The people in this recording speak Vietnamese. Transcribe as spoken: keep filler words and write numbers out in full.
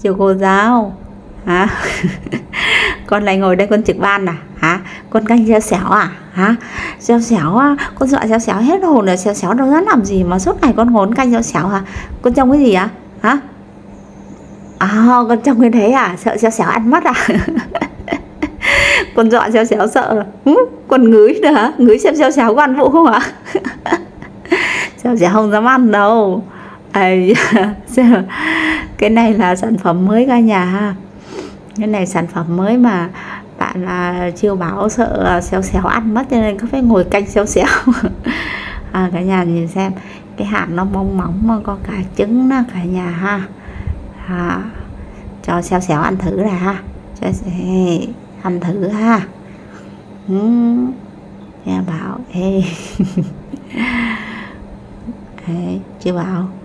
Chào cô giáo. Hả? Con lại ngồi đây con trực ban à? Hả? Con canh xéo xéo à? Hả? Xéo xéo á? Con dọa xéo xéo hết hồn rồi. Xéo xéo đâu dám làm gì mà suốt ngày con ngồi canh xéo xéo hả? Con trông cái gì á? Hả? À, con trông cái thế à? Sợ xéo xéo ăn mất à? Con dọa xéo xéo sợ. Ừ, con ngửi nữa hả? Ngửi xem xéo xéo có ăn vụ không hả? Xéo xéo không dám ăn đâu. Ây, cái này là sản phẩm mới cả nhà ha. Cái này sản phẩm mới mà bạn là chưa báo sợ xéo xéo ăn mất cho nên có phải ngồi canh xéo xéo. À, cả nhà nhìn xem cái hạt nó bong móng mà có cả trứng đó cả nhà ha. À, cho xéo xéo ăn thử này ha. Cho ăn thử ha. Ừ. Nghe bảo ê. Ê, chưa bảo